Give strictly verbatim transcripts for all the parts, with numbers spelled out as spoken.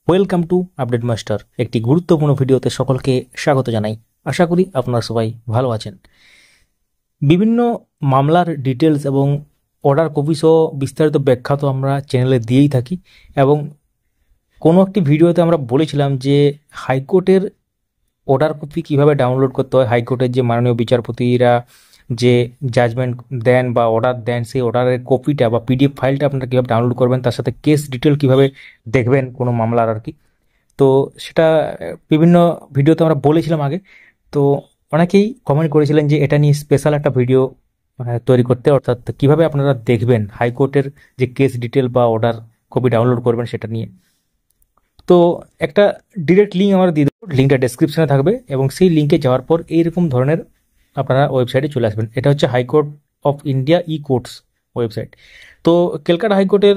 Welcome to update master. একটি গুরুত্বপূর্ণ ভিডিওতে সকলকে স্বাগত জানাই। আশা করি আপনারা সবাই ভালো আছেন। বিভিন্ন মামলার ডিটেলস এবং অর্ডার কপি সহ বিস্তারিত ব্যাখ্যা তো আমরা চ্যানেলে দিয়েই থাকি, এবং কোনো একটি ভিডিওতে আমরা বলেছিলাম যে হাইকোর্টের অর্ডার কপি কিভাবে ডাউনলোড করতে হয়। হাইকোর্টের যে মাননীয় বিচারপতিরা যে জাজমেন্ট দেন বা অর্ডার দেন, সেই অর্ডারের কপিটা বা পিডিএফ ফাইলটা আপনারা কীভাবে ডাউনলোড করবেন, তার সাথে কেস ডিটেল কিভাবে দেখবেন কোনো মামলার আর কি। তো সেটা বিভিন্ন ভিডিওতে আমরা বলেছিলাম আগে। তো অনেকেই কমেন্ট করেছিলেন যে এটা নিয়ে স্পেশাল একটা ভিডিও তৈরি করতে, অর্থাৎ কিভাবে আপনারা দেখবেন হাইকোর্টের যে কেস ডিটেল বা অর্ডার কপি ডাউনলোড করবেন সেটা নিয়ে। তো একটা ডিরেক্ট লিঙ্ক আমরা দিয়ে দেবো, লিঙ্কটা ডেসক্রিপশনে থাকবে, এবং সেই লিঙ্কে যাওয়ার পর এইরকম ধরনের আপনারা ওয়েবসাইটে চলে আসবেন। এটা হচ্ছে high court of India e courts website. তো ক্যালকাটা হাইকোর্টের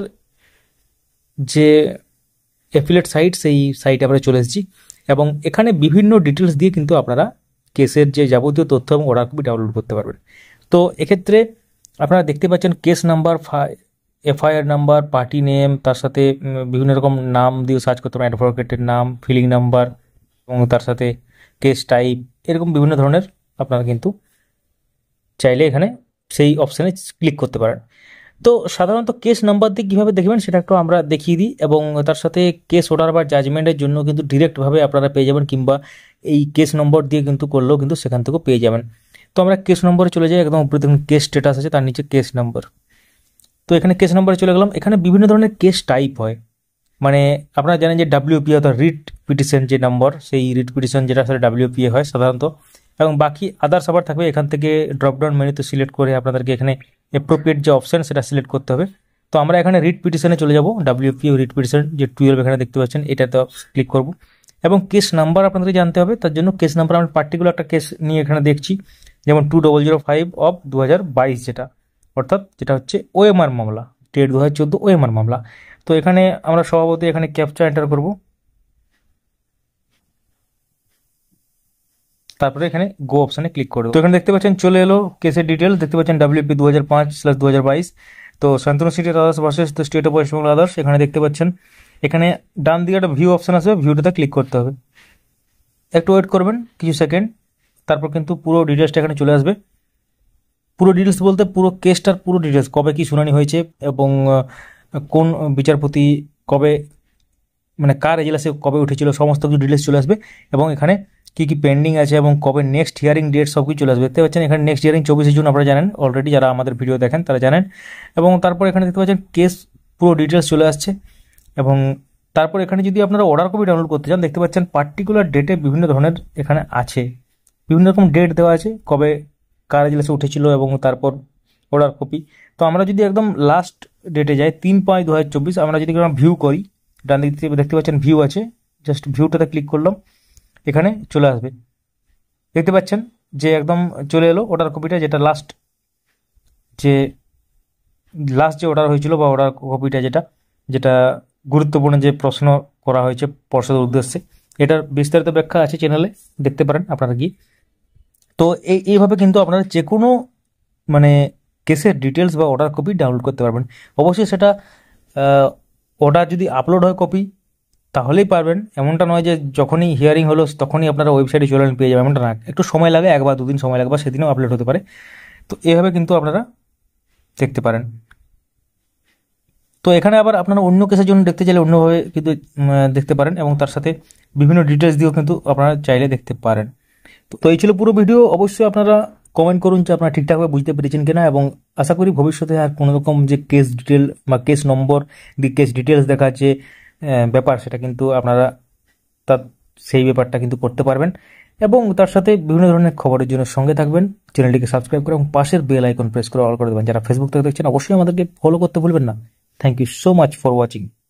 যে অ্যাফিলিয়েট সাইট, সেই সাইটে আমরা চলে এসেছি, এবং এখানে বিভিন্ন ডিটেলস দিয়ে কিন্তু আপনারা কেসের যে যাবতীয় তথ্য এবং অর্ডার কপি ডাউনলোড করতে পারবেন। তো এক্ষেত্রে আপনারা দেখতে পাচ্ছেন case number, FIR number, party name, তার সাথে বিভিন্ন রকম নাম দিয়ে সার্চ করতে পারেন, অ্যাডভোকেটের নাম, ফিলিং নাম্বার, এবং তার সাথে কেস টাইপ, এরকম বিভিন্ন ধরনের আপনারা কিন্তু চাইলে এখানে সেই অপশানে ক্লিক করতে পারেন। তো সাধারণত কেস নাম্বার দিয়ে কীভাবে দেখবেন সেটা একটু আমরা দেখিয়ে দিই, এবং তার সাথে কেস অর্ডার বা জাজমেন্টের জন্য কিন্তু ডিরেক্টভাবে আপনারা পেয়ে যাবেন, কিংবা এই কেস নম্বর দিয়ে কিন্তু করলেও কিন্তু সেখান থেকেও পেয়ে যাবেন। তো আমরা কেস নম্বরে চলে যাই, একদম উপরে দেখুন কেস স্ট্যাটাস আছে, তার নিচে কেস নাম্বার। তো এখানে কেস নাম্বারে চলে গেলাম। এখানে বিভিন্ন ধরনের কেস টাইপ হয়, মানে আপনারা জানেন যে ডাব্লিউপি অর্থাৎ রিট পিটিশন যে নম্বর, সেই রিট পিটিশন যেটা আসলে ডাব্লিউপিএ হয় সাধারণত, এবং বাকি আদার্স আবার থাকবে। এখান থেকে ড্রপডাউন মেনুতে সিলেক্ট করে আপনাদেরকে এখানে অ্যাপ্রোপ্রিয়েট যে অপশান সেটা সিলেক্ট করতে হবে। তো আমরা এখানে রিট পিটিশনে চলে যাব, ডাব্লিউপি রিট পিটিশন যে টুয়েলভ এখানে দেখতে পাচ্ছেন, এটাতে ক্লিক করব, এবং কেস নাম্বার আপনাদেরকে জানতে হবে। তার জন্য কেস নাম্বার আমরা পার্টিকুলার একটা কেস নিয়ে এখানে দেখছি, যেমন two double zero five of দু হাজার বাইশ, যেটা অর্থাৎ যেটা হচ্ছে ওএমআর মামলা, ডেট দু হাজার চোদ্দো ওএমআর মামলা। তো এখানে আমরা স্বভাবত এখানে ক্যাপচা এন্টার করব, তারপরে এখানে গো অপশানে ক্লিক করবো। তো এখানে দেখতে পাচ্ছেন চলে এলো কেসের ডিটেলস, দেখতে পাচ্ছেন ডাব্লিউপি দু হাজার পাঁচ স্ল্যাশ দু হাজার বাইশ। তো Shantanu city others versus the state of West Bengal others, এখানে দেখতে পাচ্ছেন এখানে ডান দিকে একটা ভিউ অপশান আসবে, ভিউটাতে ক্লিক করতে হবে। একটু ওয়েট করবেন কিছু সেকেন্ড, তারপর কিন্তু পুরো ডিটেলসটা এখানে চলে আসবে। পুরো ডিটেলস বলতে পুরো কেসটার পুরো ডিটেলস, কবে কি শুনানি হয়েছে এবং কোন বিচারপতি কবে, মানে কার এজলাসে কবে উঠেছিল, সমস্ত কিছু ডিটেলস চলে আসবে, এবং এখানে কী কী পেন্ডিং আছে এবং কবে নেক্সট হিয়ারিং ডেট সব কিছু চলে আসবে। দেখতে পাচ্ছেন এখানে নেক্সট হিয়ারিং চব্বিশে জুন, আপনারা জানেন অলরেডি, যারা আমাদের ভিডিও দেখেন তারা জানেন। এবং তারপর এখানে দেখতে পাচ্ছেন কেস পুরো ডিটেলস চলে আসছে, এবং তারপর এখানে যদি আপনারা অর্ডার কপি ডাউনলোড করতে চান, দেখতে পাচ্ছেন পার্টিকুলার ডেটে বিভিন্ন ধরনের এখানে আছে, বিভিন্ন রকম ডেট দেওয়া আছে, কবে কার এজলাসে উঠেছিল এবং তারপর অর্ডার কপি। তো আমরা যদি একদম লাস্ট ডেটে যাই, তিন পাঁচ দু হাজার চব্বিশ, আমরা যদি ভিউ করি, ডান দিক থেকে দেখতে পাচ্ছেন ভিউ আছে, জাস্ট ভিউটাতে ক্লিক করলাম, এখানে চলে আসবে। দেখতে পাচ্ছেন যে একদম চলে এলো অর্ডার কপিটা, যেটা লাস্ট যে লাস্ট যে অর্ডার হয়েছিল বা অর্ডার কপিটা যেটা যেটা গুরুত্বপূর্ণ যে প্রশ্ন করা হয়েছে পর্ষদের উদ্দেশ্যে, এটার বিস্তারিত ব্যাখ্যা আছে চ্যানেলে, দেখতে পারেন আপনারা গিয়ে। তো এই এইভাবে কিন্তু আপনারা যে কোনো মানে কেসের ডিটেলস বা অর্ডার কপি ডাউনলোড করতে পারবেন। অবশ্যই সেটা অর্ডার যদি আপলোড হয় কপি তাহলেই পারবেন, এমনটা নয় যে যখনই হিয়ারিং হলো তখনই আপনারা ওয়েবসাইটে চলে পেয়ে যাবেন, এমনটা না, একটু সময় লাগে, এক বা দুদিন সময় লাগবে, সেদিনও আপলোড হতে পারে। তো এভাবে কিন্তু আপনারা দেখতে পারেন। তো এখানে আবার আপনারা অন্য কেসের জন্য দেখতে চাইলে অন্যভাবে কিন্তু দেখতে পারেন, এবং তার সাথে বিভিন্ন ডিটেলস দিয়েও কিন্তু আপনারা চাইলে দেখতে পারেন। তো এই ছিল পুরো ভিডিও। অবশ্যই আপনারা কমেন্ট করুন যে আপনারা ঠিকঠাকভাবে বুঝতে পেরেছেন কিনা, এবং আশা করি ভবিষ্যতে আর কোনো রকম যে কেস ডিটেল বা কেস নম্বর দিয়ে কেস ডিটেলস দেখা যে ব্যাপার, সেটা কিন্তু আপনারা তার সেই ব্যাপারটা কিন্তু করতে পারবেন। এবং তার সাথে বিভিন্ন ধরনের খবরের জন্য সঙ্গে থাকবেন, চ্যানেলটিকে সাবস্ক্রাইব করে এবং পাশের বেল আইকন প্রেস করে অল করে দেবেন। যারা ফেসবুক থেকে দেখছেন অবশ্যই আমাদেরকে ফলো করতে ভুলবেন না। Thank you so much for watching.